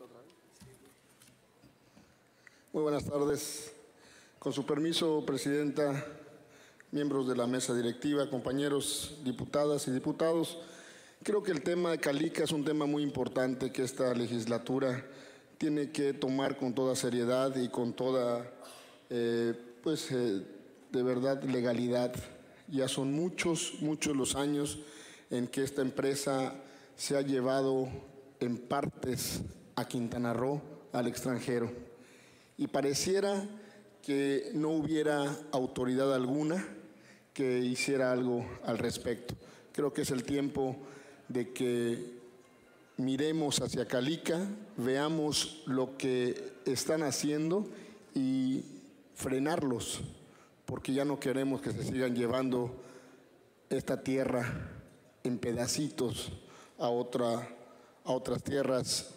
Muy buenas tardes. Con su permiso, Presidenta, miembros de la mesa directiva, compañeros diputadas y diputados, creo que el tema de Calica es un tema muy importante que esta legislatura tiene que tomar con toda seriedad y con toda, de verdad, legalidad. Ya son muchos los años en que esta empresa se ha llevado en partes a Quintana Roo, al extranjero. Y pareciera que no hubiera autoridad alguna que hiciera algo al respecto. Creo que es el tiempo de que miremos hacia Calica, veamos lo que están haciendo y frenarlos, porque ya no queremos que se sigan llevando esta tierra en pedacitos a otras tierras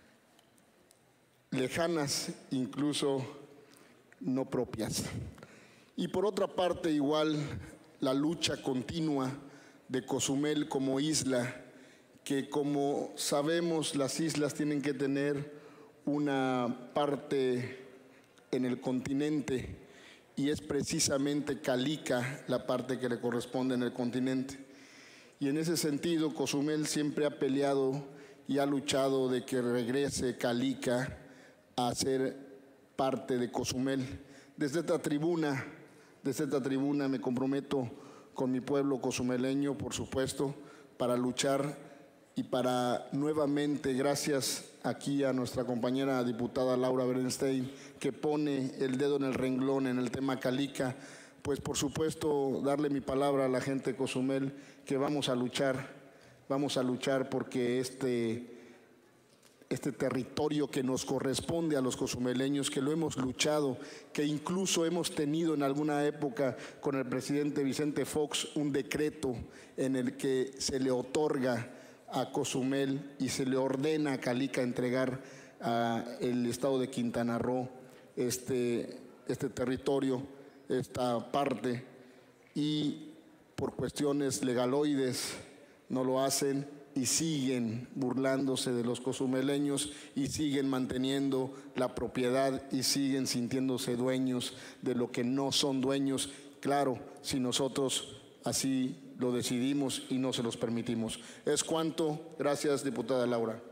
lejanas, incluso no propias. Y por otra parte, igual, la lucha continua de Cozumel como isla, que como sabemos las islas tienen que tener una parte en el continente y es precisamente Calica la parte que le corresponde en el continente. Y en ese sentido, Cozumel siempre ha peleado y ha luchado de que regrese Calica a ser parte de Cozumel. Desde esta tribuna me comprometo con mi pueblo cozumeleño, por supuesto, para luchar y para nuevamente, gracias aquí a nuestra compañera diputada Laura Bernstein, que pone el dedo en el renglón en el tema Calica, pues por supuesto darle mi palabra a la gente de Cozumel que vamos a luchar porque este territorio que nos corresponde a los cozumeleños, que lo hemos luchado, que incluso hemos tenido en alguna época con el presidente Vicente Fox un decreto en el que se le otorga a Cozumel y se le ordena a Calica entregar al estado de Quintana Roo este territorio, esta parte, y por cuestiones legaloides no lo hacen y siguen burlándose de los cozumeleños y siguen manteniendo la propiedad y siguen sintiéndose dueños de lo que no son dueños. Claro, si nosotros así lo decidimos y no se los permitimos. Es cuanto. Gracias, diputada Laura.